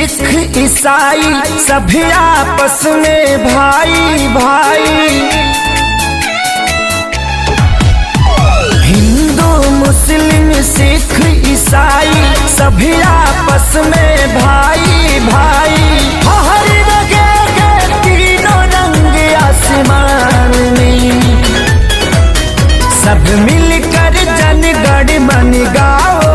सिख ईसाई सभी आपस में भाई भाई। हिंदू मुस्लिम सिख ईसाई सभी आपस में भाई भाई। हर जगह तीनों रंग आसमान में, सब मिलकर जन गण मन गाओ,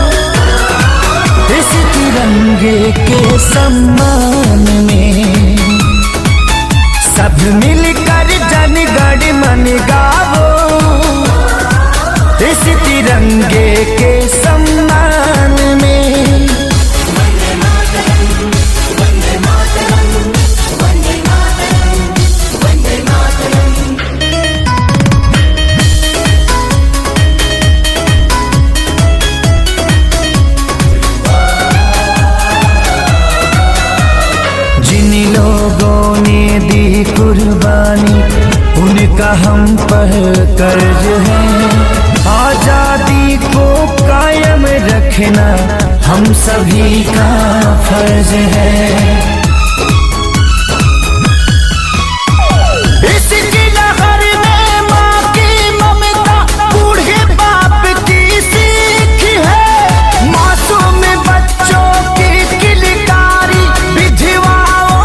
इस तिरंगे के सम्मान में। सब मिलकर जन गण मन गाओ, इस तिरंगे के सम्मान में। लोगों ने दी कुर्बानी उनका हम पर कर्ज है। आजादी को कायम रखना हम सभी का फर्ज है। इसकी लहर में माँ की ममता बूढ़े बाप की सीख है। मासूम बच्चों की किलकारी विधवा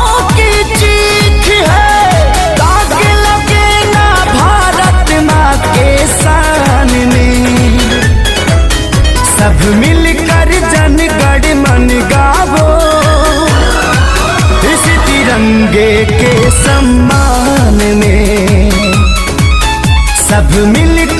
सब मिलकर जन गण मन गावो, इस तिरंगे के सम्मान में। सब मिलकर